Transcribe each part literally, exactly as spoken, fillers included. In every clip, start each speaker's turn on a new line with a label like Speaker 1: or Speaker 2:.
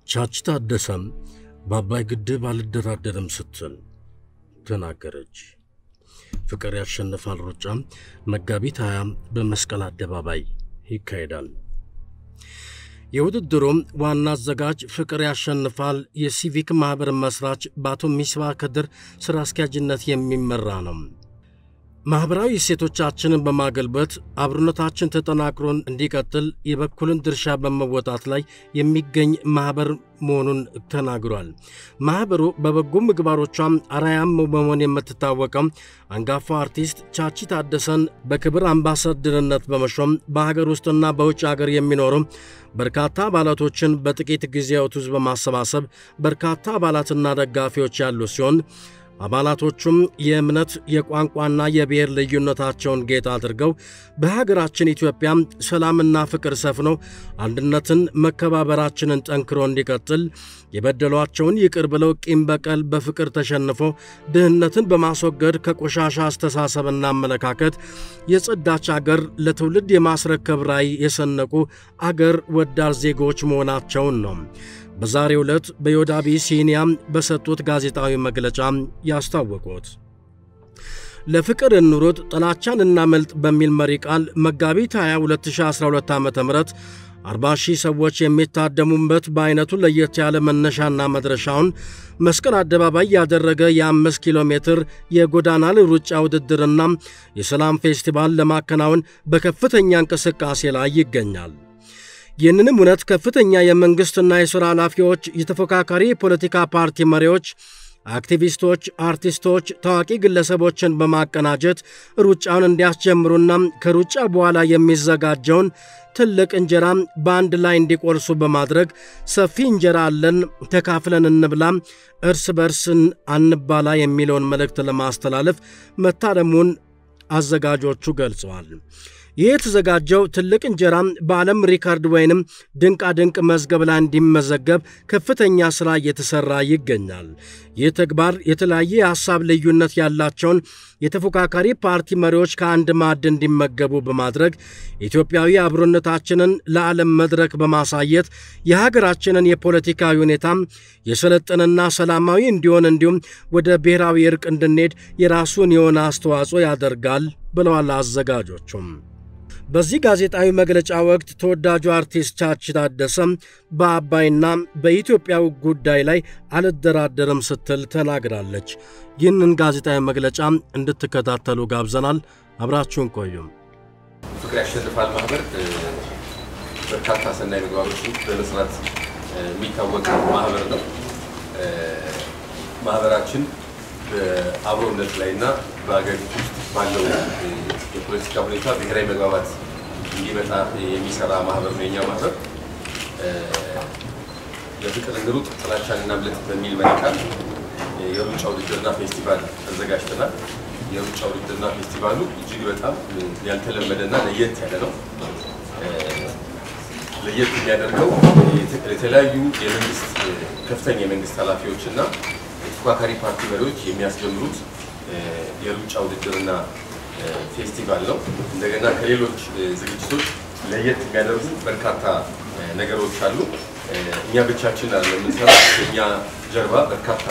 Speaker 1: ቻች ታደሰም በአባይ ግድብ አልደራደርም ስትል ተናገረች። ፍቅር ያሸንፋል ሩጫ መጋቢት ሃያ በመስቀል አደባባይ ይካሄዳል። የውድድሩም ዋና አዘጋጅ ፍቅር ያሸንፋል የሲቪክ ማህበር መስራች በአቶ ሚስባ ከድር ስራ አስኪያጅነት የሚመራ ነው። ማህበራዊ እሴቶቻችንን በማገልበት አብሮነታችን ተጠናክሮ እንዲቀጥል የበኩልን ድርሻ በመወጣት ላይ የሚገኝ ማህበር መሆኑን ተናግሯል። ማህበሩ በበጎ ምግባሮቿም አርአያም በመሆን የምትታወቀው አንጋፋው አርቲስት ቻች ታደሰን በክብር አምባሳደርነት በመሾም በሀገር ውስጥና በውጭ ሀገር የሚኖሩ በርካታ አባላቶችን በጥቂት ጊዜያት ውስጥ በማሰባሰብ በርካታ አባላትና ደጋፊዎች ያሉ ሲሆን አባላቶቹም የእምነት የቋንቋና የብሔር ልዩነታቸውን ጌታ አድርገው በሀገራችን ኢትዮጵያ ሰላምና ፍቅር ሰፍኖ አንድነትን መከባበራችንን ጠንክሮ እንዲቀጥል የበደሏቸውን ይቅር ብለው ቂም በቀል በፍቅር ተሸንፎ ድህነትን በማስወገድ ከቆሻሻ አስተሳሰብና አመለካከት የጸዳች አገር ለትውልድ የማስረከብ ራዕይ የሰነቁ አገር ወዳድ ዜጎች መሆናቸውን ነው በዛሬው ዕለት በዮዳቢ ሲኒያ በሰጡት ጋዜጣዊ መግለጫ ያስታወቁት። ለፍቅር እንሩጥ ጥላቻን እናመልጥ በሚል መሪ ቃል መጋቢት ሃያ ሁለት ሺህ አስራ ሁለት ዓመተ ምህረት አርባ ሺህ ሰዎች የሚታደሙበት በአይነቱ ለየት ያለ መነሻና መድረሻውን መስቀል አደባባይ ያደረገ የአምስት ኪሎ ሜትር የጎዳና ላይ ሩጫ ውድድርና የሰላም ፌስቲቫል ለማከናወን በከፍተኛ እንቅስቃሴ ላይ ይገኛል። ይህንንም እውነት ከፍተኛ የመንግስትና የሥራ ኃላፊዎች የተፎካካሪ ፖለቲካ ፓርቲ መሪዎች አክቲቪስቶች አርቲስቶች ታዋቂ ግለሰቦችን በማቀናጀት ሩጫውን እንዲያስጀምሩና ከሩጫ በኋላ የሚዘጋጀውን ትልቅ እንጀራ በአንድ ላይ እንዲቆርሱ በማድረግ ሰፊ እንጀራ አለን ተካፍለን እንብላ እርስ በርስን አንባላ የሚለውን መልእክት ለማስተላለፍ መታደሙን አዘጋጆቹ ገልጸዋል። ይህ የተዘጋጀው ትልቅ እንጀራ በዓለም ሪካርድ ወይንም ድንቃ ድንቅ መዝገብ ላይ እንዲመዘገብ ከፍተኛ ሥራ እየተሰራ ይገኛል። ይህ ተግባር የተለያየ የሐሳብ ልዩነት ያላቸውን የተፎካካሪ ፓርቲ መሪዎች ከአንድ ማዕድ እንዲመገቡ በማድረግ ኢትዮጵያዊ አብሮነታችንን ለዓለም መድረክ በማሳየት የሀገራችንን የፖለቲካዊ ሁኔታ የሰለጠነና ሰላማዊ እንዲሆን እንዲሁም ወደ ብሔራዊ እርቅ እንድንሄድ የራሱን የሆነ አስተዋጽኦ ያደርጋል ብለዋል አዘጋጆቹም። በዚህ ጋዜጣዊ መግለጫ ወቅት ተወዳጁ አርቲስት ቻች ታደሰ በአባይና በኢትዮጵያው ጉዳይ ላይ አልደራደርም ስትል ተናግራለች። ይህንን ጋዜጣዊ መግለጫ እንድትከታተሉ ጋብዘናል። አብራችሁን ቆዩ።
Speaker 2: ፍቅር ያሸንፋል ማህበር በርካታ ሰናይ ምግባሮችን በመስራት የሚታወቅ ማህበር ነው። ማህበራችን በአብሮነት ላይና በአገሪቱ ውስጥ ባለው የፖለቲካ ሁኔታ ብሔራዊ መግባባት እንዲመጣ የሚሰራ ማህበር ነው። የኛ ማህበር ለፍቅር እንሩጥ ጥላቻን እናምልጥ በሚል መሪ ቃል የሩጫ ውድድርና ፌስቲቫል አዘጋጅተናል። የሩጫ ውድድርና ፌስቲቫሉ እጅግ በጣም ያልተለመደና ለየት ያለ ነው። ለየት የሚያደርገው የተለያዩ የመንግስት ከፍተኛ የመንግስት ኃላፊዎችና የተፎካካሪ ፓርቲ መሪዎች የሚያስጀምሩት የሩጫ ውድድርና ፌስቲቫል ነው። እንደገና ከሌሎች ዝግጅቶች ለየት የሚያደርጉ በርካታ ነገሮች አሉ። እኛ ብቻችን አይደለም የምንሰራው። እኛ ጀርባ በርካታ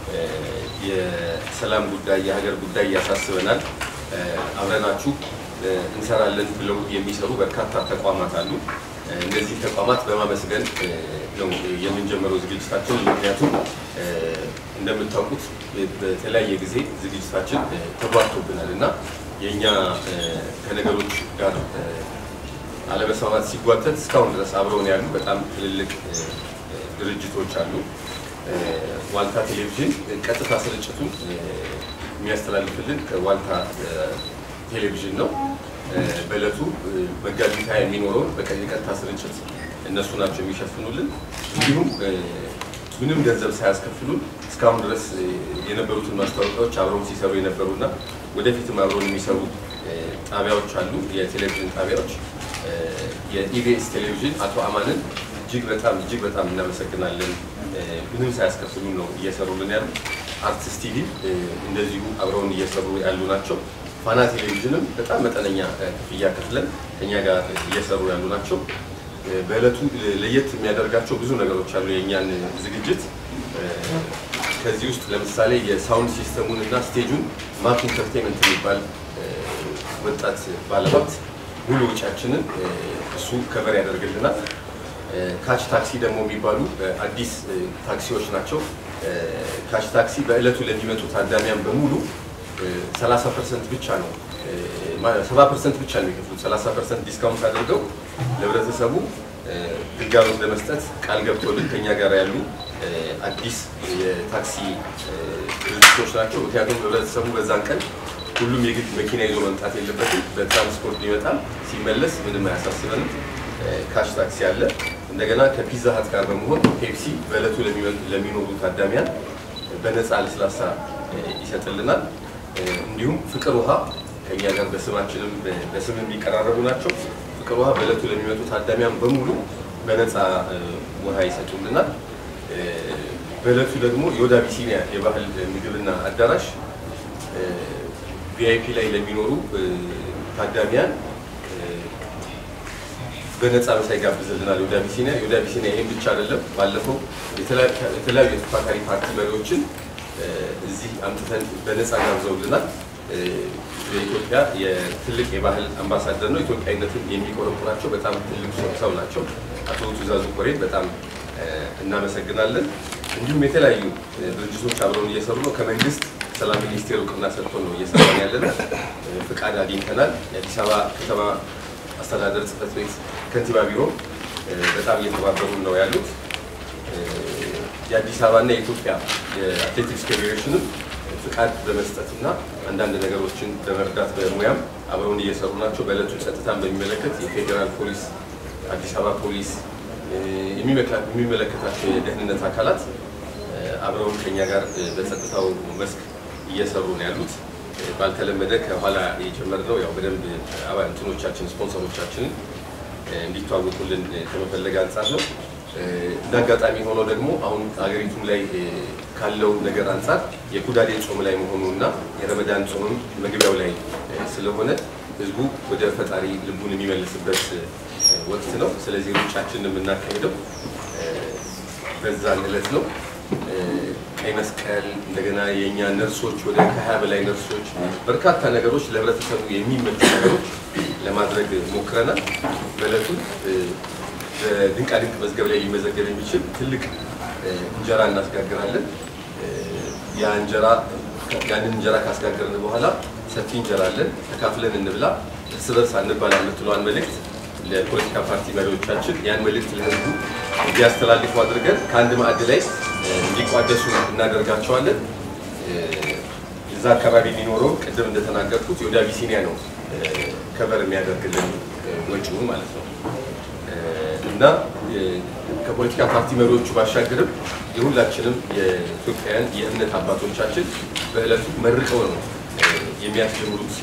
Speaker 2: የሰላም ጉዳይ የሀገር ጉዳይ ያሳስበናል አብረናችሁ እንሰራለን ብለው የሚሰሩ በርካታ ተቋማት አሉ። እነዚህ ተቋማት በማመስገን ነው የምንጀምረው ዝግጅታችን። ምክንያቱም እንደምታውቁት በተለያየ ጊዜ ዝግጅታችን ተጓቶብናልና የኛ ከነገሮች ጋር አለመስማማት ሲጓተት እስካሁን ድረስ አብረውን ያሉ በጣም ትልልቅ ድርጅቶች አሉ። ዋልታ ቴሌቪዥን ቀጥታ ስርጭቱን የሚያስተላልፍልን ከዋልታ ቴሌቪዥን ነው። በእለቱ መጋቢት ሃያ የሚኖረው በቀጥታ ስርጭት እነሱ ናቸው የሚሸፍኑልን። እንዲሁም ምንም ገንዘብ ሳያስከፍሉን እስካሁን ድረስ የነበሩትን ማስታወቂያዎች አብረው ሲሰሩ የነበሩና ወደፊትም አብረው የሚሰሩ ጣቢያዎች አሉ። የቴሌቪዥን ጣቢያዎች የኢቢኤስ ቴሌቪዥን አቶ አማንን እጅግ በጣም እጅግ በጣም እናመሰግናለን። ምንም ሳያስከፍሉን ነው እየሰሩልን ያሉ። አርቲስት ቲቪ እንደዚሁ አብረውን እየሰሩ ያሉ ናቸው። ፋና ቴሌቪዥንም በጣም መጠነኛ ክፍያ ከፍለን ከኛ ጋር እየሰሩ ያሉ ናቸው። በእለቱ ለየት የሚያደርጋቸው ብዙ ነገሮች አሉ የኛን ዝግጅት ከዚህ ውስጥ ለምሳሌ የሳውንድ ሲስተሙን እና ስቴጁን ማክ ኢንተርቴይንመንት የሚባል ወጣት ባለሀብት ሙሉ ወጪያችንን እሱ ከቨር ያደርግልናል ካች ታክሲ ደግሞ የሚባሉ አዲስ ታክሲዎች ናቸው ካች ታክሲ በእለቱ ለሚመጡ ታዳሚያን በሙሉ ሰላሳ ፐርሰንት ብቻ ነው ሰባ ፐርሰንት ብቻ ነው የሚከፍሉት ሰላሳ ፐርሰንት ዲስካውንት አድርገው ለህብረተሰቡ ግልጋሎት ለመስጠት ቃል ገብተውልን ከኛ ጋር ያሉ አዲስ የታክሲ ድርጅቶች ናቸው ምክንያቱም ህብረተሰቡ በዛን ቀን ሁሉም የግድ መኪና ይዞ መምጣት የለበትም በትራንስፖርት ሊመጣ ሲመለስ ምንም አያሳስበንም ካሽ ታክሲ አለ እንደገና ከፒዛ ሀት ጋር በመሆን ፔፕሲ በእለቱ ለሚኖሩ ታዳሚያን በነፃ ለስላሳ ይሰጥልናል እንዲሁም ፍቅር ውሃ ከኛ ጋር በስማችንም በስም የሚቀራረቡ ናቸው ፍቅር ውሃ በእለቱ ለሚመጡ ታዳሚያን በሙሉ በነፃ ውሃ ይሰጡልናል በእለቱ ደግሞ የወዳ ቢሲኒያ የባህል ምግብና አዳራሽ ቪአይፒ ላይ ለሚኖሩ ታዳሚያን በነፃ መሳይ ጋብዘልናል ወዳ ቢሲኒያ ወዳ ቢሲኒያ ይሄን ብቻ አይደለም ባለፈው የተለያዩ የተፋካሪ ፓርቲ መሪዎችን እዚህ አምጥተን በነፃ ጋብዘውልናል የኢትዮጵያ የትልቅ የባህል አምባሳደር ነው ኢትዮጵያዊነትን የሚቆረቁራቸው በጣም ትልቅ ሰው ናቸው አቶ ትዛዙ ኮሬን በጣም እናመሰግናለን እንዲሁም የተለያዩ ድርጅቶች አብረውን እየሰሩ ነው ከመንግስት ሰላም ሚኒስቴር እውቅና ሰጥቶ ነው እየሰራን ያለን ፍቃድ አግኝተናል የአዲስ አበባ ከተማ አስተዳደር ጽሕፈት ቤት ከንቲባ ቢሮ በጣም እየተባበሩ ነው ያሉት የአዲስ አበባና የኢትዮጵያ የአትሌቲክስ ፌዴሬሽን ፍቃድ በመስጠትና አንዳንድ ነገሮችን በመርዳት በሙያም አብረውን እየሰሩ ናቸው በእለቱ ጸጥታን በሚመለከት የፌዴራል ፖሊስ አዲስ አበባ ፖሊስ የሚመለከታቸው የደህንነት አካላት አብረውን ከኛ ጋር በጸጥታው መስክ እየሰሩ ነው ያሉት ባልተለመደ ከኋላ የጀመርነው ያው በደንብ አባንቶቻችን ስፖንሰሮቻችን እንዲተዋወቁልን ከመፈለግ አንፃር ነው እንዳጋጣሚ ሆኖ ደግሞ አሁን አገሪቱም ላይ ካለው ነገር አንፃር የኩዳዴ ጾም ላይ መሆኑና የረመዳን ጾም መግቢያው ላይ ስለሆነ ህዝቡ ወደ ፈጣሪ ልቡን የሚመልስበት ወቅት ነው ስለዚህ ሩጫችንን የምናካሄደው በዛን ዕለት ነው ቀይ መስቀል እንደገና የኛ ነርሶች ወደ ከሀያ በላይ ነርሶች በርካታ ነገሮች ለህብረተሰቡ የሚመጡ ነገሮች ለማድረግ ሞክረናል በእለቱ በድንቃ ድንቅ መዝገብ ላይ ሊመዘገብ የሚችል ትልቅ እንጀራ እናስጋግራለን ያ እንጀራ ያንን እንጀራ ካስጋገርን በኋላ ሰፊ እንጀራ አለን ተካፍለን እንብላ እርስ በርስ አንባላ የምትለዋን መልእክት ለፖለቲካ ፓርቲ መሪዎቻችን ያን መልእክት ለህዝቡ እንዲያስተላልፉ አድርገን ከአንድ ማዕድ ላይ እንዲቋደሱ እናደርጋቸዋለን እዛ አካባቢ የሚኖረው ቅድም እንደተናገርኩት የወዳ ቢሲኒያ ነው ከበር የሚያደርግልን ወጪውን ማለት ነው እና ከፖለቲካ ፓርቲ መሪዎቹ ባሻገርም የሁላችንም የኢትዮጵያውያን የእምነት አባቶቻችን በእለቱ መርቀው ነው የሚያስጀምሩት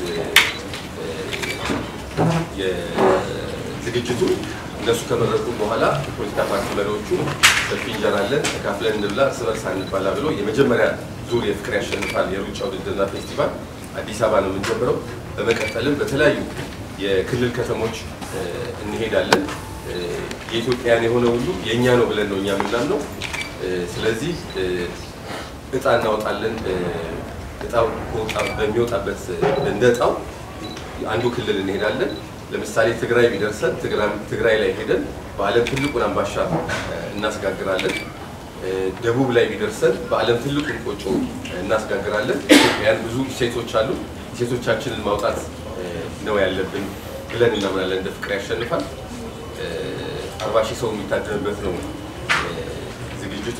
Speaker 2: የዝግጅቱ እነሱ ከመረቁ በኋላ የፖለቲካ ፓርቲ መሪዎቹ ሰፊ እንጀራ አለን ተካፍለን እንብላ እርስ በርስ አንባላ ብሎ የመጀመሪያ ዙር የፍቅር ያሸንፋል የሩጫ ውድድርና ፌስቲቫል አዲስ አበባ ነው የምንጀምረው በመቀጠልም በተለያዩ የክልል ከተሞች እንሄዳለን የኢትዮጵያን የሆነ ሁሉ የኛ ነው ብለን ነው እኛ የምናምነው ስለዚህ እጣ እናወጣለን እጣው በሚወጣበት እንደጣው አንዱ ክልል እንሄዳለን ለምሳሌ ትግራይ ቢደርሰን ትግራይ ላይ ሄደን በአለም ትልቁን አምባሻ እናስጋግራለን ደቡብ ላይ ቢደርሰን በአለም ትልቁን ቆጮ እናስጋግራለን ኢትዮጵያን ብዙ ሴቶች አሉ ሴቶቻችንን ማውጣት ነው ያለብን ብለን እናምናለን እንደ ፍቅር ያሸንፋል አርባ ሺህ ሰው የሚታደምበት ነው ዝግጅቱ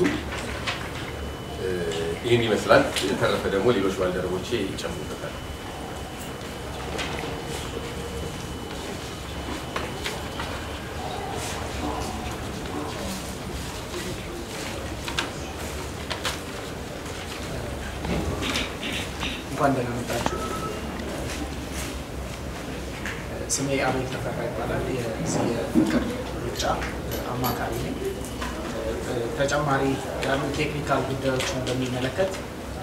Speaker 2: ይህን ይመስላል የተረፈ ደግሞ ሌሎች ባልደረቦቼ ይጨምሩበታል
Speaker 3: እንኳን ደህና መጣችሁ ስሜ አቤል ተፈራ ይባላል የዚህ የፍቅር ሩጫ አማካሪ ነኝ ተጨማሪ ያሉ ቴክኒካል ጉዳዮችን በሚመለከት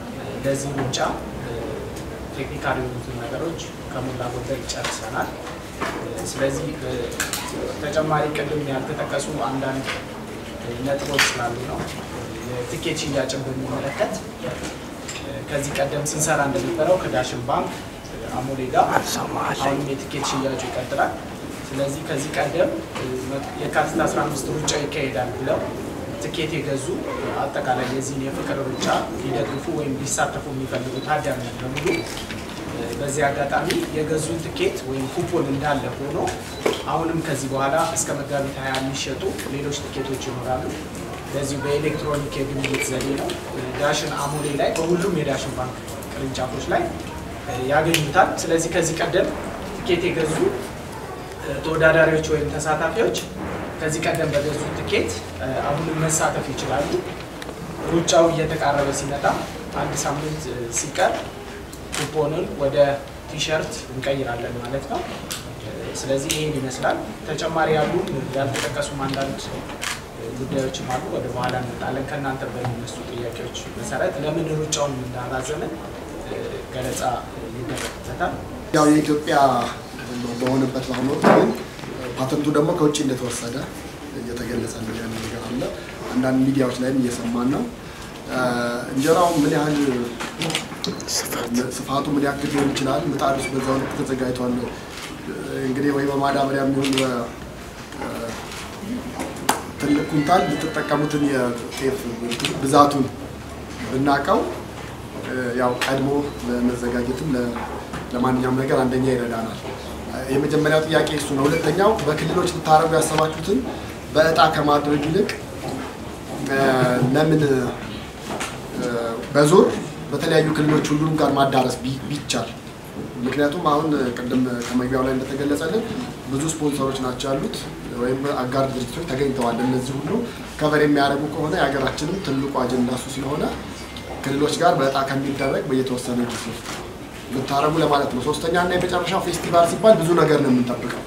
Speaker 3: ለዚህ ሩጫ ቴክኒካል የሆኑትን ነገሮች ከሞላ ጎደል ጨርሰናል ስለዚህ ተጨማሪ ቅድም ያልተጠቀሱ አንዳንድ ነጥቦች ስላሉ ነው። የትኬት ሽያጭን በሚመለከት ከዚህ ቀደም ስንሰራ እንደነበረው ከዳሽን ባንክ አሞሌ ጋር አሁንም የትኬት ሽያጩ ይቀጥላል። ስለዚህ ከዚህ ቀደም የካቲት አስራ አምስት ሩጫ ይካሄዳል ብለው ትኬት የገዙ አጠቃላይ የዚህን የፍቅር ሩጫ ሊደግፉ ወይም ሊሳተፉ የሚፈልጉ ታዳሚያን በሙሉ በዚህ አጋጣሚ የገዙን ትኬት ወይም ኩፖን እንዳለ ሆኖ አሁንም ከዚህ በኋላ እስከ መጋቢት ሃያ የሚሸጡ ሌሎች ትኬቶች ይኖራሉ። በዚህ በኤሌክትሮኒክ የግብይት ዘዴ ነው። ዳሽን አሞሌ ላይ በሁሉም የዳሽን ባንክ ቅርንጫፎች ላይ ያገኙታል። ስለዚህ ከዚህ ቀደም ትኬት የገዙ ተወዳዳሪዎች ወይም ተሳታፊዎች ከዚህ ቀደም በገዙ ትኬት አሁንም መሳተፍ ይችላሉ። ሩጫው እየተቃረበ ሲመጣ አንድ ሳምንት ሲቀር ኩፖንን ወደ ቲሸርት እንቀይራለን ማለት ነው። ስለዚህ ይሄን ይመስላል። ተጨማሪ ያሉ ያልተጠቀሱ አንዳንድ ጉዳዮችም አሉ። ወደ በኋላ እንመጣለን። ከእናንተ በሚነሱ ጥያቄዎች መሰረት ለምን ሩጫውን እንዳራዘምን ገለጻ ይደረግበታል።
Speaker 4: ያው የኢትዮጵያ በሆነበት በአሁኑ ወቅት ግን ፓተንቱ ደግሞ ከውጭ እንደተወሰደ እየተገለጸልን ያለ ነገር አለ። አንዳንድ ሚዲያዎች ላይም እየሰማን ነው። እንጀራው ምን ያህል ስፋቱ ምን ያክል ሊሆን ይችላል? ምጣዱስ በዛው ልክ ተዘጋጅቷል? እንግዲህ ወይ በማዳበሪያ የሚሆን ትልቅ ኩንታል ልትጠቀሙትን የጤፍ ብዛቱን ብናውቀው ያው ቀድሞ ለመዘጋጀትም ለማንኛውም ነገር አንደኛ ይረዳናል። የመጀመሪያው ጥያቄ እሱ ነው። ሁለተኛው በክልሎች ልታረጉ ያሰባችሁትን በእጣ ከማድረግ ይልቅ ለምን በዞር በተለያዩ ክልሎች ሁሉም ጋር ማዳረስ ቢቻል? ምክንያቱም አሁን ቅድም ከመግቢያው ላይ እንደተገለጸልን ብዙ ስፖንሰሮች ናቸው ያሉት ወይም አጋር ድርጅቶች ተገኝተዋል። እነዚህ ሁሉ ከቨር የሚያደርጉ ከሆነ የሀገራችንም ትልቁ አጀንዳ እሱ ስለሆነ ክልሎች ጋር በእጣ ከሚደረግ በየተወሰነ ጊዜ ልታረጉ ለማለት ነው። ሶስተኛ እና የመጨረሻው ፌስቲቫል ሲባል ብዙ ነገር ነው የምንጠብቀው።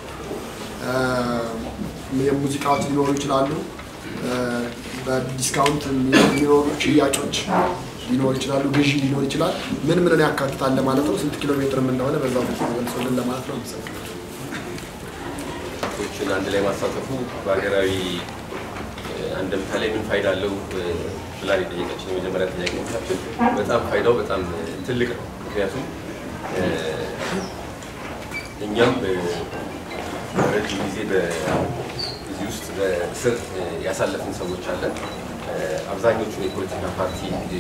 Speaker 4: የሙዚቃዎች ሊኖሩ ይችላሉ፣ በዲስካውንት የሚኖሩ ሽያጮች ሊኖር ይችላሉ፣ ግዢ ሊኖር ይችላል። ምን ምን ያካትታል ለማለት ነው። ስንት ኪሎ ሜትር እንደሆነ በዛው ተገልጾልን ለማለት ነው።
Speaker 2: ሰዎችን አንድ ላይ ማሳተፉ በሀገራዊ አንድምታ ላይ ምን ፋይዳ አለው ብላ የጠየቀችን የመጀመሪያ ጥያቄዎቻችን በጣም ፋይዳው በጣም ትልቅ ነው። ምክንያቱም እኛም ረጅም ጊዜ በዚህ ውስጥ በስር ያሳለፍን ሰዎች አለን። አብዛኞቹን የፖለቲካ ፓርቲ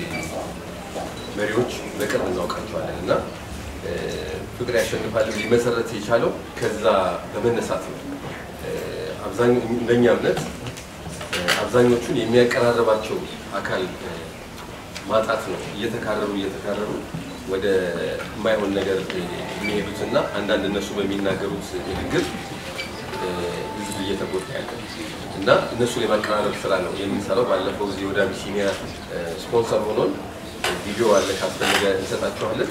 Speaker 2: መሪዎች በቅርብ እናውቃቸዋለን እና ፍቅር ያሸንፋል ሊመሰረት የቻለው ከዛ በመነሳት ነው። አብዛኛው እንደኛ እምነት አብዛኞቹን የሚያቀራርባቸው አካል ማጣት ነው። እየተካረሩ እየተካረሩ ወደ የማይሆን ነገር የሚሄዱትና አንዳንድ እነሱ በሚናገሩት ንግግር ህዝብ እየተጎዳ ያለ እና እነሱን የማቀራረብ ስራ ነው የምንሰራው። ባለፈው እዚህ ወደ አቢሲኒያ ስፖንሰር ሆኖን ቪዲዮ አለ ካስፈለገ እንሰጣቸዋለን።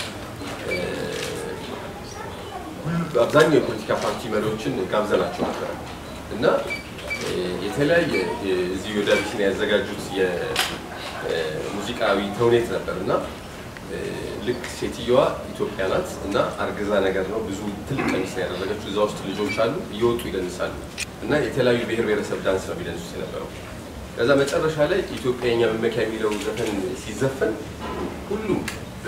Speaker 2: አብዛኛው የፖለቲካ ፓርቲ መሪዎችን ጋብዘናቸው ነበር እና የተለያየ እዚህ ወደ አቢሲኒያ ያዘጋጁት የሙዚቃዊ ተውኔት ነበር እና ልክ ሴትዮዋ ኢትዮጵያ ናት እና አርግዛ ነገር ነው ብዙ ትልቅ ቀሚስ ነው ያደረገችው። እዛ ውስጥ ልጆች አሉ እየወጡ ይደንሳሉ እና የተለያዩ ብሔር ብሔረሰብ ዳንስ ነው የሚደንሱት የነበረው። ከዛ መጨረሻ ላይ ኢትዮጵያኛ መመኪያ የሚለው ዘፈን ሲዘፈን ሁሉም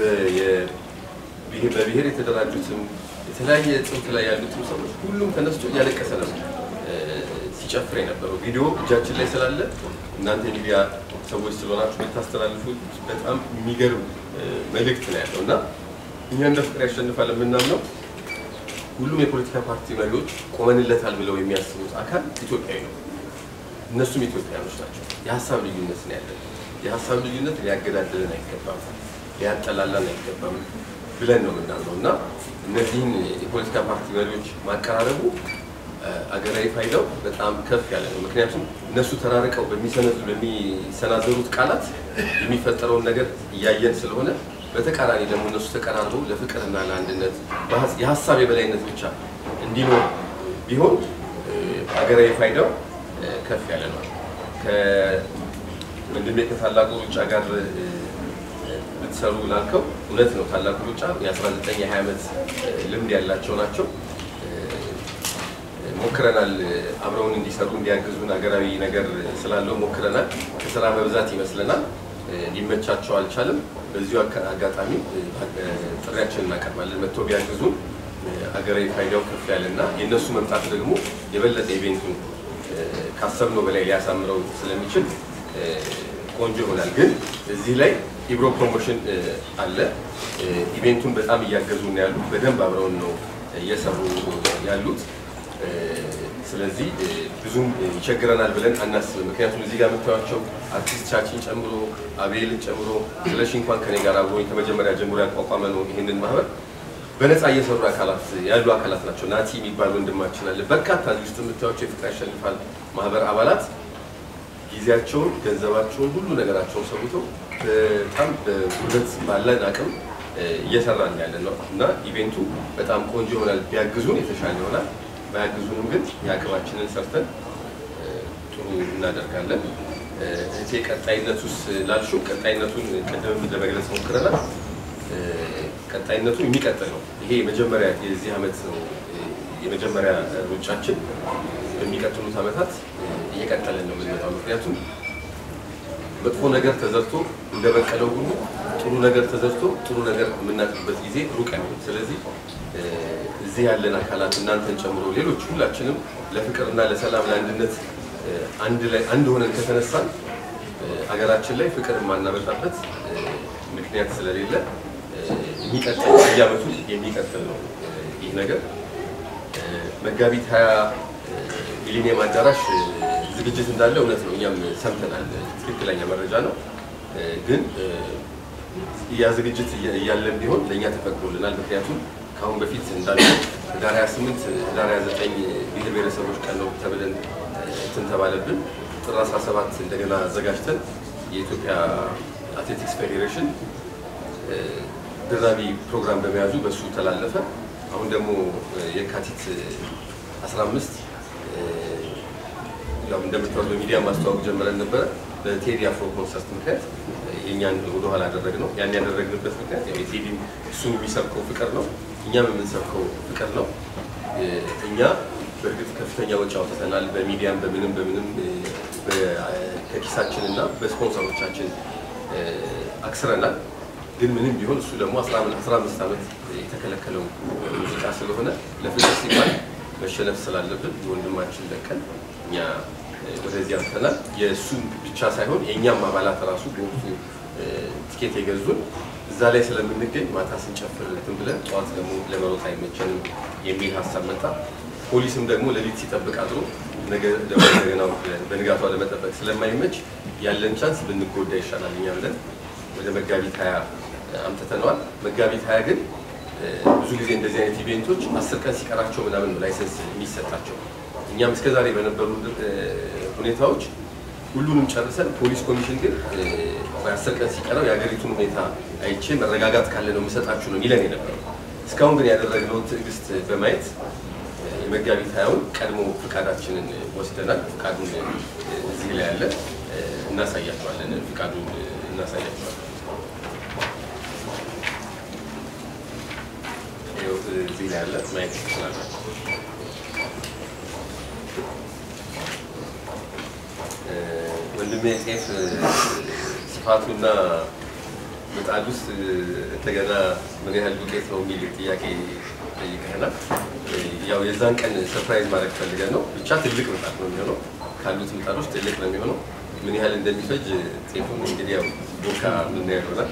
Speaker 2: በብሔር የተደራጁትም የተለያየ ጽንፍ ላይ ያሉትም ሰዎች ሁሉም ተነስቶ እያለቀሰ ነበር ሲጨፍር የነበረው። ቪዲዮ እጃችን ላይ ስላለ እናንተ ሚዲያ ሰዎች ስለሆናችሁ ብታስተላልፉት በጣም የሚገርም መልእክት ነው ያለው እና እኛ እንደ ፍቅር ያሸንፋል የምናምነው ሁሉም የፖለቲካ ፓርቲ መሪዎች ቆመንለታል ብለው የሚያስቡት አካል ኢትዮጵያዊ ነው። እነሱም ኢትዮጵያኖች ናቸው። የሀሳብ ልዩነት ነው ያለን። የሀሳብ ልዩነት ሊያገዳድለን አይገባም፣ ሊያጠላላን አይገባም ብለን ነው የምናምነው እና እነዚህን የፖለቲካ ፓርቲ መሪዎች ማቀራረቡ አገራዊ ፋይዳው በጣም ከፍ ያለ ነው። ምክንያቱም እነሱ ተራርቀው በሚሰናዘሩት ቃላት የሚፈጠረውን ነገር እያየን ስለሆነ በተቃራኒ ደግሞ እነሱ ተቀራርበው ለፍቅርና ለአንድነት የሀሳብ የበላይነት ብቻ እንዲኖር ቢሆን አገራዊ ፋይዳው ከፍ ያለ ነው። ከወንድሜ ከታላቁ ሩጫ ጋር ልትሰሩ ላልከው እውነት ነው። ታላቁ ሩጫ የአስራ ዘጠኝ የሀያ ዓመት ልምድ ያላቸው ናቸው። ሞክረናል አብረውን እንዲሰሩ እንዲያግዙን ሀገራዊ ነገር ስላለው ሞክረናል ከስራ በብዛት ይመስለናል ሊመቻቸው አልቻለም በዚሁ አጋጣሚ ጥሪያችንን እናቀርባለን መጥቶ ቢያግዙን ሀገራዊ ፋይዳው ከፍ ያለና የነሱ መምጣት ደግሞ የበለጠ ኢቨንቱን ካሰብነው በላይ ሊያሳምረው ስለሚችል ቆንጆ ይሆናል ግን እዚህ ላይ ኢብሮ ፕሮሞሽን አለ ኢቨንቱን በጣም እያገዙን ያሉት በደንብ አብረውን ነው እየሰሩ ያሉት ስለዚህ ብዙም ይቸግረናል ብለን አናስብም ምክንያቱም እዚህ ጋር መጥተዋቸው አርቲስት ቻችን ጨምሮ አቤልን ጨምሮ ስለሽ እንኳን ከኔ ጋር አብሮኝ ከመጀመሪያ ጀምሮ ያቋቋመ ነው ይሄንን ማህበር በነፃ እየሰሩ አካላት ያሉ አካላት ናቸው ናቲ የሚባል ወንድማችን አለ በርካታ ውስጥ የምታዩቸው የፍቅር ያሸንፋል ማህበር አባላት ጊዜያቸውን ገንዘባቸውን ሁሉ ነገራቸውን ሰውተው በጣም በጉልበት ባለን አቅም እየሰራን ያለን ነው እና ኢቨንቱ በጣም ቆንጆ ይሆናል ቢያግዙን የተሻለ ይሆናል ባያግዙንም ግን ያቅማችንን ሰርተን ጥሩ እናደርጋለን እቴ ቀጣይነቱስ ላልሽው ቀጣይነቱን ቀደም ለመግለጽ ሞክረናል ቀጣይነቱ የሚቀጥል ነው ይሄ የመጀመሪያ የዚህ አመት ነው የመጀመሪያ ሩጫችን በሚቀጥሉት አመታት እየቀጠለን ነው የምንመጣው ምክንያቱም መጥፎ ነገር ተዘርቶ እንደበቀለው ሁሉ ጥሩ ነገር ተዘርቶ ጥሩ ነገር የምናጥበት ጊዜ ሩቅ ነው ስለዚህ እዚህ ያለን አካላት እናንተን ጨምሮ ሌሎች ሁላችንም ለፍቅርና ለሰላም ለአንድነት አንድ ላይ አንድ ሆነን ከተነሳን አገራችን ላይ ፍቅር ማናመጣበት ምክንያት ስለሌለ የሚቀጥል ያመቱ የሚቀጥል ነው ይሄ ነገር መጋቢት ሃያ ሚሊኒየም አዳራሽ ዝግጅት እንዳለ እውነት ነው እኛም ሰምተናል ትክክለኛ መረጃ ነው ግን ያ ዝግጅት ያለን ቢሆን ለኛ ተፈቅዶልናል ምክንያቱም ካሁን በፊት እንዳለው ዳር ሃያ ስምንት ዳር ሃያ ዘጠኝ ብሔር ብሔረሰቦች ቀን ነው ተብለን ተንተባለብን ጥር አስራ ሰባት እንደገና አዘጋጅተን የኢትዮጵያ አትሌቲክስ ፌዴሬሽን ድራቢ ፕሮግራም በመያዙ በሱ ተላለፈ አሁን ደግሞ የካቲት አስራ አምስት ያው እንደምታውቁ በሚዲያ ማስተዋወቅ ጀምረን ነበር በቴዲ አፍሮ ኮንሰርት ምክንያት የኛን ወደ ኋላ አደረግነው ያን ያደረግንበት ምክንያት የቴዲ እሱ የሚሰብከው ፍቅር ነው እኛም የምንሰብከው ፍቅር ነው እኛ በእርግጥ ከፍተኛ ወጪ አውጥተናል በሚዲያም በምንም በምንም በከኪሳችንና በስፖንሰሮቻችን አክስረናል ግን ምንም ቢሆን እሱ ደግሞ አስራ አምስት አመት የተከለከለው ሙዚቃ ስለሆነ ለፍቅር ሲባል መሸነፍ ስላለብን ወንድማችን ለቀን እኛ ወደዚህ አልተናል የእሱ ብቻ ሳይሆን የእኛም አባላት ራሱ በወቅቱ ቲኬት የገዙን እዛ ላይ ስለምንገኝ ማታ ስንጨፍር እንትን ብለን ጠዋት ደግሞ ለመሮጥ አይመቸንም የሚል ሀሳብ መጣ ፖሊስም ደግሞ ለሊት ሲጠብቅ አድሮ ነገ ደግሞ እንደገና በንጋቷ ለመጠበቅ ስለማይመች ያለን ቻንስ ብንጎዳ ይሻላል እኛ ብለን ወደ መጋቢት ሃያ አምጥተነዋል መጋቢት ሃያ ግን ብዙ ጊዜ እንደዚህ አይነት ኢቨንቶች አስር ቀን ሲቀራቸው ምናምን ላይሰንስ የሚሰጣቸው እኛም እስከዛሬ በነበሩ ሁኔታዎች ሁሉንም ጨርሰን ፖሊስ ኮሚሽን ግን አስር ቀን ሲቀረው የሀገሪቱን ሁኔታ አይቼ መረጋጋት ካለ ነው የምሰጣችሁ ነው ይለን የነበረው እስካሁን ግን ያደረግነው ትዕግስት በማየት የመጋቢት ሃያውን ቀድሞ ፍቃዳችንን ወስደናል ፍቃዱን እዚህ ላይ ያለ እናሳያቸዋለን ፍቃዱን እናሳያቸዋለን እዚህ ላይ ያለ ማየት ይችላል ወንድሜ ጤፍ ስፋቱና ምጣድ ውስጥ እንደገና ምን ያህል ዱቄት ነው የሚል ጥያቄ ጠይቀናል ያው የዛን ቀን ሰርፕራይዝ ማድረግ ፈልገን ነው ብቻ ትልቅ ምጣድ ነው የሚሆነው ካሉት ምጣዶች ትልቅ ነው የሚሆነው ምን ያህል እንደሚፈጅ ጤፉን እንግዲህ ያው ቦካ ምን ያደርጋል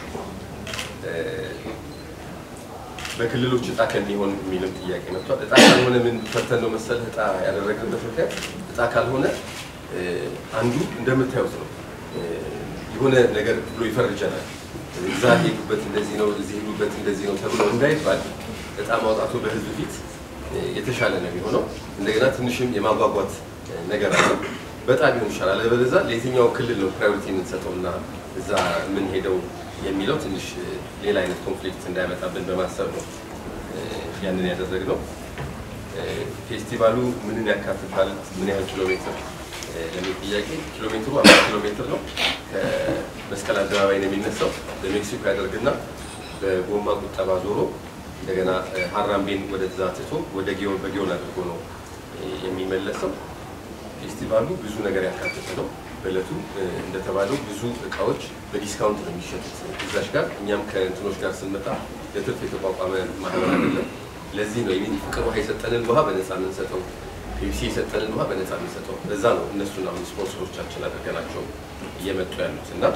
Speaker 2: በክልሎች እጣ ከሚሆን የሚልም ጥያቄ መጥቷል እጣ ካልሆነ ምን ፈርተን ነው መሰል እጣ ያደረግንበት ምክንያት እጣ ካልሆነ አንዱ እንደምታዩት ነው የሆነ ነገር ብሎ ይፈርጀናል እዛ ሄዱበት እንደዚህ ነው እዚህ ሄዱበት እንደዚህ ነው ተብሎ እንዳይባል እጣ ማውጣቱ በህዝብ ፊት የተሻለ ነው የሚሆነው እንደገና ትንሽም የማጓጓት ነገር አለ በጣም ይሁን ይሻላል ለበለዛ ለየትኛው ክልል ነው ፕራዮሪቲ የምንሰጠውና እዛ ምን ሄደው የሚለው ትንሽ ሌላ አይነት ኮንፍሊክት እንዳይመጣብን በማሰብ ነው ያንን ያደረግነው ፌስቲቫሉ ምንን ያካትታል ምን ያህል ኪሎ ሜትር ለምን ጥያቄ ኪሎ ሜትሩ አምስት ኪሎ ሜትር ነው ከመስቀል አደባባይ ነው የሚነሳው በሜክሲኮ ያደርግና በጎማ ቁጠባ ዞሮ እንደገና ሀራምቤን ወደ ትዛትቶ ወደ ጊዮን በጊዮን አድርጎ ነው የሚመለሰው። ፌስቲቫሉ ብዙ ነገር ያካተተ ነው። በእለቱ እንደተባለው ብዙ እቃዎች በዲስካውንት ነው የሚሸጡት እዛሽ ጋር። እኛም ከእንትኖች ጋር ስንመጣ ለትርፍ የተቋቋመ ማህበር አይደለም። ለዚህ ነው የሚኒ ፍቅር ውሃ የሰጠንን ውሃ በነፃ የምንሰጠው፣ ፔፕሲ የሰጠንን ውሃ በነፃ የምንሰጠው። ለዛ ነው እነሱን አሁን ስፖንሰሮቻችን አድርገናቸው እየመጡ ያሉት እና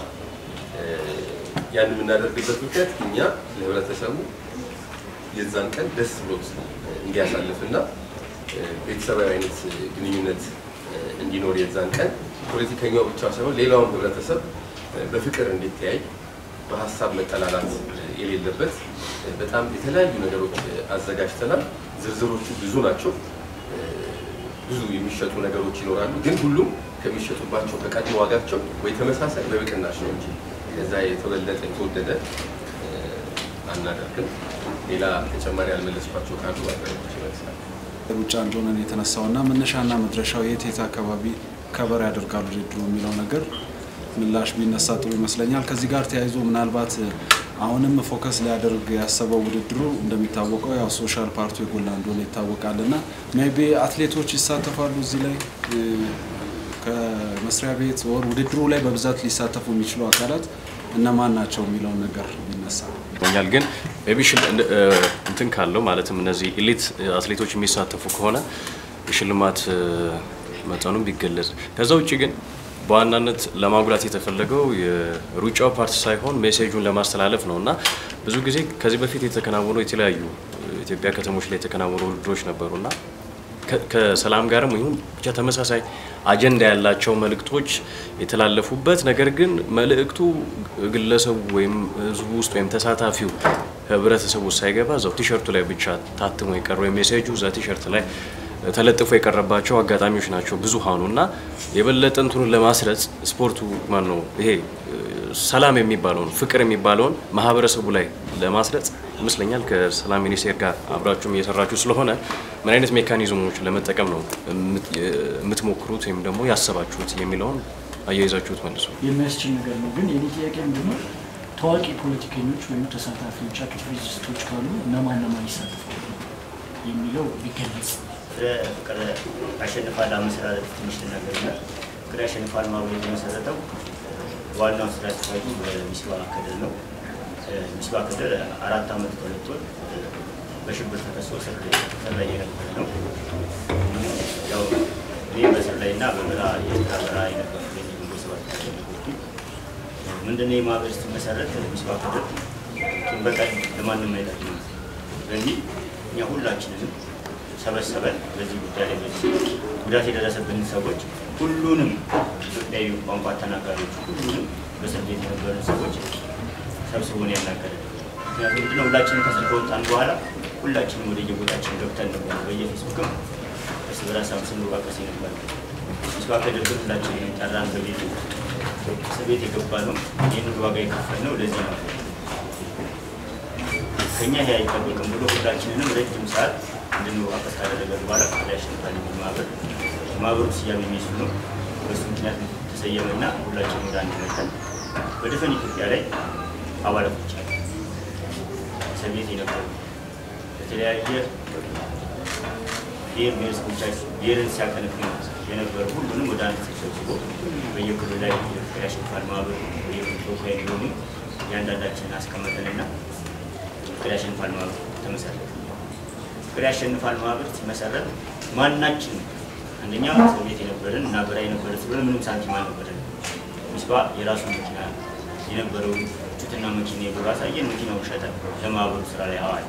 Speaker 2: ያን የምናደርግበት ምክንያት እኛ ለህብረተሰቡ የዛን ቀን ደስ ብሎት እንዲያሳልፍና ቤተሰባዊ አይነት ግንኙነት እንዲኖር የዛን ቀን ፖለቲከኛው ብቻ ሳይሆን ሌላውም ህብረተሰብ በፍቅር እንዲተያይ በሀሳብ መጠላላት የሌለበት በጣም የተለያዩ ነገሮች አዘጋጅተናል። ዝርዝሮቹ ብዙ ናቸው። ብዙ የሚሸጡ ነገሮች ይኖራሉ፣ ግን ሁሉም ከሚሸጡባቸው ከቀድሞ ዋጋቸው ወይ ተመሳሳይ ወይ በቅናሽ ነው እንጂ ከዛ የተበለጠ የተወደደ አናደርግም። ሌላ ተጨማሪ ያልመለስኳቸው ካሉ ባቀርቦች ይመስላል።
Speaker 5: ሩጫ እንደሆነ የተነሳውና መነሻና መድረሻው የት የት አካባቢ ከበር ያደርጋሉ ውድድሩ የሚለው ነገር ምላሽ ቢነሳ ጥሩ ይመስለኛል። ከዚህ ጋር ተያይዞ ምናልባት አሁንም ፎከስ ሊያደርግ ያሰበው ውድድሩ እንደሚታወቀው ያው ሶሻል ፓርቱ የጎላ እንደሆነ ይታወቃልና ሜቢ አትሌቶች ይሳተፋሉ እዚህ ላይ ከመስሪያ ቤት ወር ውድድሩ ላይ በብዛት ሊሳተፉ የሚችሉ አካላት እነማን ናቸው የሚለው ነገር ቢነሳ
Speaker 6: ኛል። ግን ሜቢ እንትን ካለው ማለትም እነዚህ ኤሊት አትሌቶች የሚሳተፉ ከሆነ የሽልማት መጠኑም ቢገለጽ። ከዛ ውጪ ግን በዋናነት ለማጉላት የተፈለገው የሩጫው ፓርት ሳይሆን ሜሴጁን ለማስተላለፍ ነውና ብዙ ጊዜ ከዚህ በፊት የተከናወኑ የተለያዩ ኢትዮጵያ ከተሞች ላይ የተከናወኑ ውድድሮች ነበሩና ከሰላም ጋርም ይሁን ብቻ ተመሳሳይ አጀንዳ ያላቸው መልእክቶች የተላለፉበት ነገር ግን መልእክቱ ግለሰቡ ወይም ህዝቡ ውስጥ ወይም ተሳታፊው ህብረተሰቡ ሳይገባ እዛው ቲሸርቱ ላይ ብቻ ታትሞ የቀረው ሜሴጁ እዛ ቲሸርት ላይ ተለጥፎ የቀረባቸው አጋጣሚዎች ናቸው ብዙሃኑና የበለጠ እንትኑን ለማስረጽ ስፖርቱ ማን ነው ይሄ ሰላም የሚባለው ፍቅር የሚባለው ማህበረሰቡ ላይ ለማስረጽ ይመስለኛል ከሰላም ሚኒስቴር ጋር አብራችሁም እየሰራችሁ ስለሆነ ምን አይነት ሜካኒዝሞች ለመጠቀም ነው የምትሞክሩት ወይም ደግሞ ያሰባችሁት የሚለውን አያይዛችሁት መልሱ።
Speaker 7: የሚያስችል ነገር ነው። ግን የኔ ጥያቄ ምንድነው ታዋቂ ፖለቲከኞች ወይም ተሳታፊዎች አክቲቪስቶች ካሉ እነማን እነማን ይሳተፋሉ የሚለው ቢገለጽ።
Speaker 8: ፍቅር ያሸንፋል አመሰራረት ትንሽ ነገርና ፍቅር ያሸንፋል ማህበር የተመሰረተው ዋናው ስራ አስኪያጁ በሚስባህ ከድር ነው። ሚስባህ ከድር አራት አመት ከሁለት ወር በሽብር ተከሶ እስር ላይ የነበረ ነው። ያው እኔ በእስር ላይና በበረሃ የተካበራ የነበረ የሚስባህ ከድር ምንድነው የማህበር ሲመሰረት ሚስባህ ከድር በቃኝ ለማንም አይጠቅም። ስለዚህ እኛ ሁላችንም ሰበሰበን በዚህ ጉዳይ ላይ ጉዳት የደረሰብን ሰዎች ሁሉንም ኢትዮጵያዊ ቋንቋ ተናጋሪዎች ሁሉንም በእስር ቤት የነበሩ ሰዎች ሰብስቦን ያናገረ። ምክንያቱም ምንድነው ሁላችንም ከእስር ከወጣን በኋላ ሁላችንም ወደ የቦታችን ገብተን ነበር በየፌስቡክም እርስ በራሳችን ስንወቃቀስ ነበር። ሚስባህ ከድር ሁላችንም ጠራን በቤቱ እስር ቤት የገባ ነው ይህንን ዋጋ የከፈልነው ለዚህ ነው። ከኛ ይሄ አይጠበቅም ብሎ ሁላችንንም ረጅም ሰዓት እንድንወቃቀስ ካደረገ በኋላ ፍቅር ያሸንፋል የሚል ማህበር ማህበሩ ስያሜ የሚይዙ ነው። በሱ ምክንያት ተሰየመና ሁላችንም ወደ አንድ መጥተን በድፍን ኢትዮጵያ ላይ አባላቶች አሉ። እስር ቤት የነበሩ የተለያየ ብሔር ብሔረሰቦቻችን ብሔርን ሲያቀነቅኑ የነበሩ ሁሉንም ወደ አንድ ሰብስቦ በየክልሉ ላይ ፍቅር ያሸንፋል ማህበር ተወካይ እንዲሆኑ እያንዳንዳችንን አስቀመጠንና ፍቅር ያሸንፋል ማህበር ተመሰረተ። ፍቅር ያሸንፋል ማህበር ሲመሰረት ማናችን አንደኛ እስር ቤት የነበረን እና በራ የነበረ ስለሆነ ምንም ሳንቲም አልነበረን። ሚስባህ የራሱ መኪና የነበረው ጭትና መኪና የብር አሳየን መኪናው ሸጠ ለማህበሩ ስራ ላይ አዋል።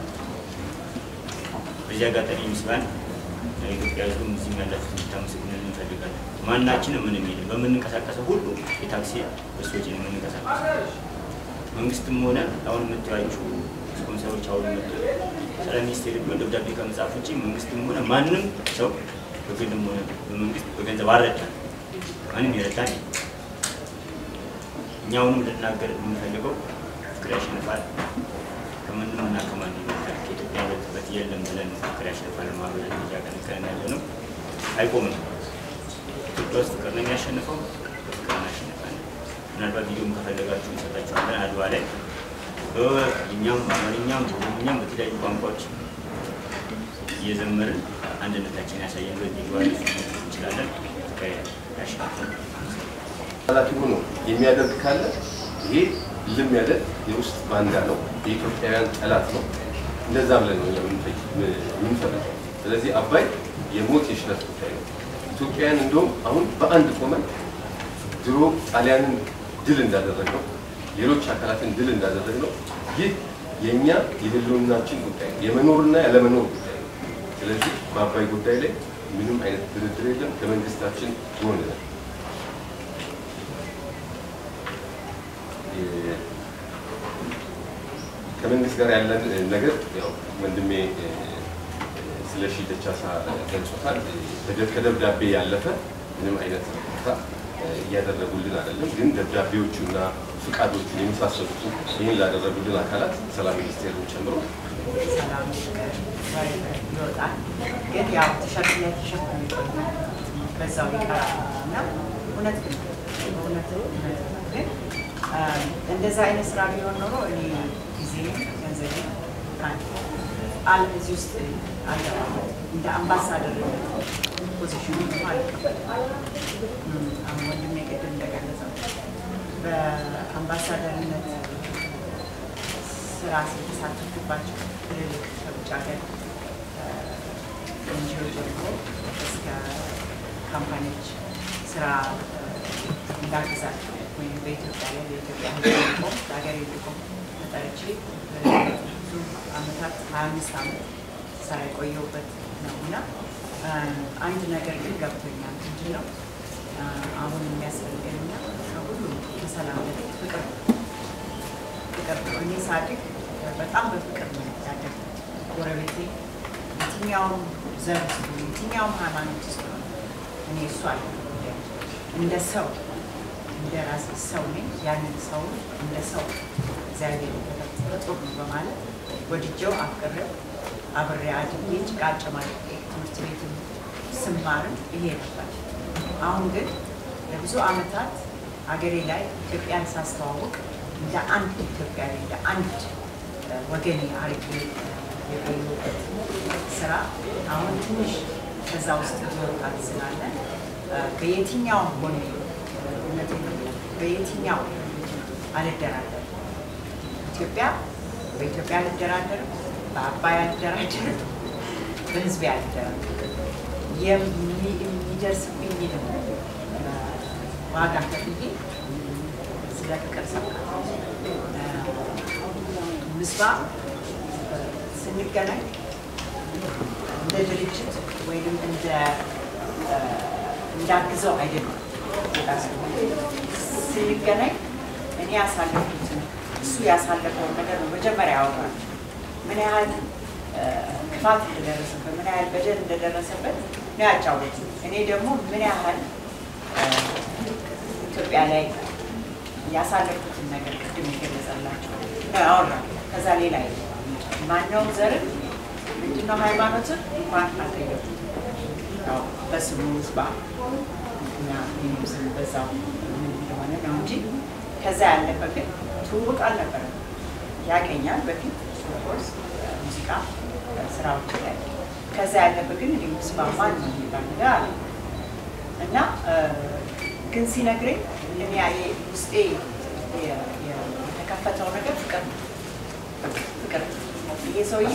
Speaker 8: በዚህ አጋጣሚ ሚስባህን ኢትዮጵያ ህዝብ ሙስሊም ያላችሁ እንድታመሰግኑልን እንፈልጋለን። ማናችንም ምንም የለም በምንንቀሳቀሰው ሁሉ የታክሲ በሶች ነው የምንንቀሳቀሰው። መንግስትም ሆነ አሁን የምታዩአችሁ ስፖንሰሮች አሁን መጥቶ ሰላም ሚኒስቴር ቢሆን ደብዳቤ ከመጻፍ ውጪ መንግስትም ሆነ ማንም ሰው በግልም ሆነ በመንግስት በገንዘብ አልረዳንም። ማንም ይረዳን። እኛውንም ልናገር የምንፈልገው ፍቅር ያሸንፋል ከምንም እና ከማንም ይበልጣል ከኢትዮጵያ በትበት የለም ብለን ፍቅር ያሸንፋል ማህበር እያቀነቀንን ያለ ነው። አይቆምም። ኢትዮጵያ ውስጥ ፍቅር ነው የሚያሸንፈው። ፍቅር እናሸንፋለን። ምናልባት ቪዲዮም ከፈለጋችሁ እንሰጣችኋለን። አድዋ ላይ በእኛም በአማርኛም በኦሮምኛም በተለያዩ ቋንቋዎች እየዘመርን አንድነታችን ያሳየን በዲጓል እንችላለን። ያሽካፈል
Speaker 2: አላቲ ሆኖ የሚያደርግ ካለ ይሄ ልም ያለ የውስጥ ባንዳ ነው፣ የኢትዮጵያውያን ጠላት ነው። እንደዛ ብለን ነው የምንፈልገው። ስለዚህ አባይ የሞት የሽረት ጉዳይ ነው። ኢትዮጵያውያን እንደውም አሁን በአንድ ቆመን ድሮ ጣሊያንን ድል እንዳደረግነው ሌሎች አካላትን ድል እንዳደረግነው ይህ የኛ የህልውናችን ጉዳይ ነው፣ የመኖርና ያለመኖር ጉዳይ ነው። ስለዚህ በአባይ ጉዳይ ላይ ምንም አይነት ድርድር የለም። ከመንግስታችን ጎን ነን። ከመንግስት ጋር ያለን ነገር ያው ወንድሜ ስለሺ ደቻሳ ገልጾታል። ከደብዳቤ ያለፈ ምንም አይነት ቦታ እያደረጉልን አይደለም። ግን ደብዳቤዎቹና ፍቃዶቹን የመሳሰሉት ይህን ላደረጉልን አካላት ሰላም ሚኒስቴሩን ጨምሮ
Speaker 9: ሰላም ይወጣል። ግን ያው ተሸክሞ ተሸክሞ በዛው ይቀራል እና እውነት ግን እውነት ግን እንደዛ አይነት ስራ ቢሆን ኖሮ እኔ ጊዜ ገንዘብ አለ እዚህ ውስጥ አለ እንደ አምባሳደር ፖዚሽኑ ማለት አሁን ወንድሜ ቅድም እንደገለጸው በአምባሳደርነት ስራ ሲተሳተፉባቸው ትልልቅ ከውጭ ሀገር ኤንጂኦ ጀምሮ እስከ ካምፓኒዎች ስራ እንዳግዛቸው ወይም በኢትዮጵያ ላይ በኢትዮጵያ ህዝብ ለሀገር የሚቆም ተጠርቼ ብዙ አመታት ሀያ አምስት አመት ስራ የቆየሁበት ነው እና አንድ ነገር ግን ገብቶኛል። ምንድን ነው አሁን የሚያስፈልገንና ከሁሉም ከሰላም በፊት ፍቅር ፍቅር ነው። እኔ ሳድግ በጣም በፍቅር ነው ያደግኩት። ጎረቤቴ የትኛውም ዘር ውስጥ የትኛውም ሃይማኖት ውስጥ ነው እኔ እሱ አለ እንደ ሰው እንደ ራሴ ሰው ነኝ። ያንን ሰው እንደ ሰው እግዚአብሔር ተፈጥሮ ነው በማለት ወድጄው አፍቅሬው አብሬ አድጌ ጭቃ ጨማልቄ ትምህርት ቤት ስማርም ይሄ ነበር። አሁን ግን ለብዙ አመታት አገሬ ላይ ኢትዮጵያን ሳስተዋውቅ እንደ አንድ ኢትዮጵያዊ እንደ አንድ ወገኔ አርጌ የቆየሁበት ስራ አሁን ትንሽ ከዛ ውስጥ መውጣት ስላለ በየትኛው ጎን በየትኛው አልደራደርም። ኢትዮጵያ በኢትዮጵያ አልደራደርም፣ በአባይ አልደራደርም፣ በህዝቤ አልደራደርም። የሚደርስብኝ ዋጋ ከፍዬ ስለ ፍቅር ሰብካለሁ። ምስባ ስንገናኝ እንደ ድርጅት ወይም እንደ እንዳግዘው አይደለም። ስንገናኝ እኔ ያሳለፍኩትን እሱ ያሳለፈውን ነገር ነው መጀመሪያ ያወራል። ምን ያህል ክፋት እንደደረሰበት ምን ያህል በደል እንደደረሰበት ነው ያጫወተው። እኔ ደግሞ ምን ያህል ኢትዮጵያ ላይ ያሳለፍኩትን ነገር ቅድም የገለጸላቸው ነው ያወራል። ከዛ ሌላ ማንኛውም ዘርን ምንድነው ሃይማኖትን እንኳን አልጠየቁም። ያው በስሙ ህዝባ እና ስም በዛው እንደሆነ ነው እንጂ ከዛ ያለፈ ግን ትውውቅ አልነበረም። ያገኛል በፊት ኮርስ ሙዚቃ ስራዎች ላይ ከዛ ያለፈ ግን እኔ ምስማማ ነው የሚባል ነገር አለ እና ግን ሲነግረኝ እኔ ያየ ውስጤ የተከፈተው ነገር ፍቅር ፍቅር ይሄ ሰውዬ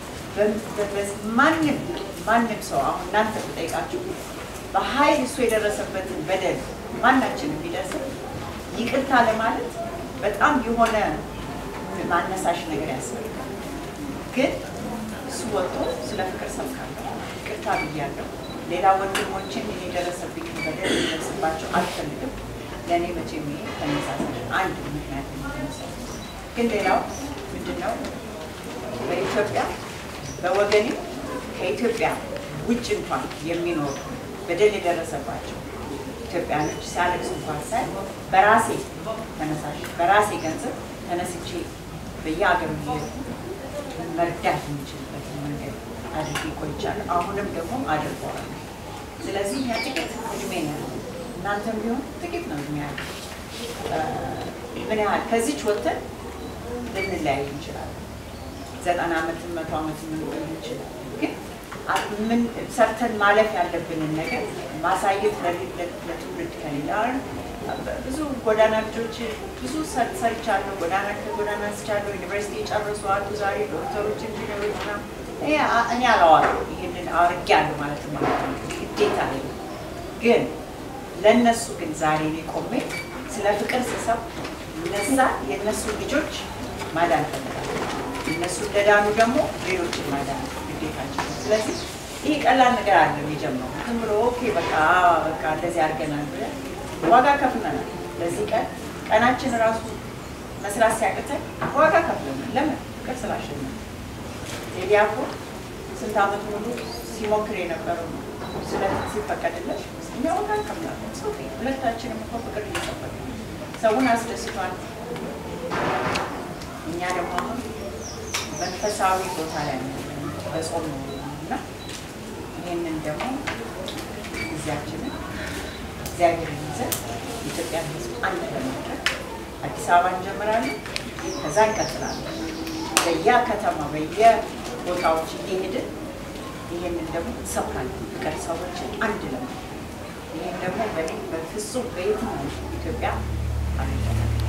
Speaker 9: ማንም ማንም ሰው አሁን እናንተ ብጠይቃችሁ በኃይል እሱ የደረሰበትን በደል ማናችን ቢደርስ ይቅርታ ለማለት በጣም የሆነ ማነሳሽ ነገር ያስፈልጋል። ግን እሱ ወጥቶ ስለ ፍቅር ሰብካለሁ፣ ይቅርታ ብያለሁ፣ ሌላ ወንድሞችን እኔ የደረሰብኝ በደል ሊደርስባቸው አልፈልግም። ለእኔ መቼም ይሄ ተመሳሳይ አንድ ምክንያት የሚነሳው ግን ሌላው ምንድነው በኢትዮጵያ በወገኔ ከኢትዮጵያ ውጭ እንኳን የሚኖሩ በደል የደረሰባቸው ኢትዮጵያኖች ሲያለቅሱ እንኳን ሳይ በራሴ ተነሳሽ በራሴ ገንዘብ ተነስቼ በየሀገሩ መርዳት የሚችልበት መንገድ አድርጌ ቆይቻለሁ። አሁንም ደግሞ አድርገዋለሁ። ስለዚህ ያ ጥቂት እድሜ ነው። እናንተም ቢሆን ጥቂት ነው እድሜ ያለ ምን ያህል ከዚች ወጥተን ልንለያይ እንችላለን። ዘጠና ዓመት መቶ ዓመት ልንቆይ እንችላለን። ግን ምን ሰርተን ማለፍ ያለብንን ነገር ማሳየት ለትውልድ ከሌላር ብዙ ጎዳና ልጆች ብዙ ሰርቻለሁ ጎዳና ከጎዳና ስቻለሁ ዩኒቨርሲቲ ጨርሶ አሉ ዛሬ ዶክተሮች ኢንጂነሮች እና እኔ አላዋለሁ ይሄንን አርጋለሁ ማለት ማለት ነው ግዴታ ነው ግን ለነሱ ግን ዛሬ ላይ ቆሜ ስለ ፍቅር ስሰብ እነዛ የነሱ ልጆች ማዳን ፈልጋለሁ እነሱ ለዳኑ ደግሞ ሌሎችን ማዳን ግዴታቸው ስለዚህ ይሄ ቀላል ነገር አይደለም የጀመረው ዝም ብሎ ኦኬ በቃ በቃ እንደዚህ አድርገናል ብለን ዋጋ ከፍለናል ለዚህ ቀን ቀናችን ራሱ መስራት ሲያቅተን ዋጋ ከፍለናል ለምን ፍቅር ስላሸነፈ ቴዲያፎ ስንት ዓመት ሙሉ ሲሞክር የነበረው ስለ ሲፈቀድለት እኛ ዋጋ ከፍለናል ሶፊ ሁለታችንም እኮ ፍቅር እየሰበከ ሰውን አስደስቷል እኛ ደግሞ አሁን መንፈሳዊ ቦታ ላይ በጾም ነውና ይሄንን ደግሞ እዚያችንን እግዚአብሔርን ይዘን ኢትዮጵያ ሕዝብ አንድ ለማድረግ አዲስ አበባ እንጀምራለን ከዛ እንቀጥላለን በየከተማ በየቦታዎች እየሄድን ይሄንን ደግሞ እንሰብካለን ፍቅር ሰዎችን አንድ ለማድረግ ይሄን ደግሞ በፍጹም በየትኛው ኢትዮጵያ አለ